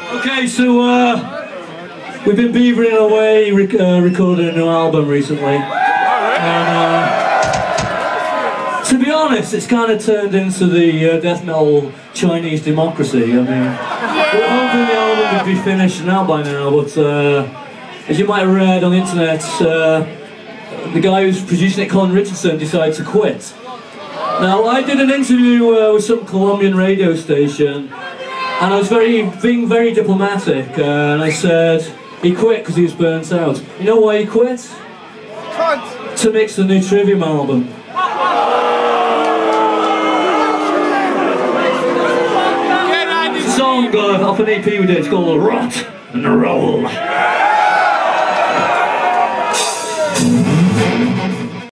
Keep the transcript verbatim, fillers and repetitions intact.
Okay, so uh, we've been beavering away, rec uh, recording a new album recently. And, uh, to be honest, it's kind of turned into the uh, death metal Chinese democracy. I mean, yeah. We're hoping the album would be finished and out by now, but uh, as you might have read on the internet, uh, the guy who's producing it, Colin Richardson, decided to quit. Now, I did an interview uh, with some Colombian radio station, and I was very, being very diplomatic, uh, and I said he quit because he was burnt out. You know why he quit? Cunt. To mix the new Trivium album. It's a song uh, off an E P we did, it's called Rot and Roll.